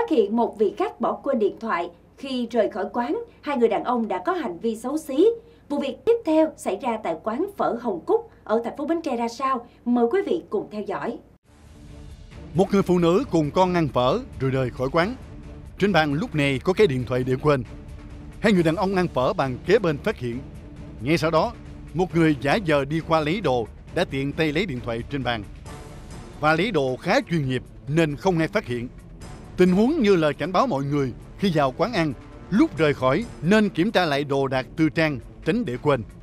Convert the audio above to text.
Phát hiện một vị khách bỏ quên điện thoại, khi rời khỏi quán, hai người đàn ông đã có hành vi xấu xí. Vụ việc tiếp theo xảy ra tại quán phở Hồng Cúc ở thành phố Bến Tre ra sao? Mời quý vị cùng theo dõi. Một người phụ nữ cùng con ăn phở rồi rời khỏi quán. Trên bàn lúc này có cái điện thoại để quên. Hai người đàn ông ăn phở bàn kế bên phát hiện. Ngay sau đó, một người giả vờ đi qua lấy đồ đã tiện tay lấy điện thoại trên bàn. Và lấy đồ khá chuyên nghiệp nên không ai phát hiện. Tình huống như lời cảnh báo mọi người khi vào quán ăn, lúc rời khỏi nên kiểm tra lại đồ đạc tư trang, tránh để quên.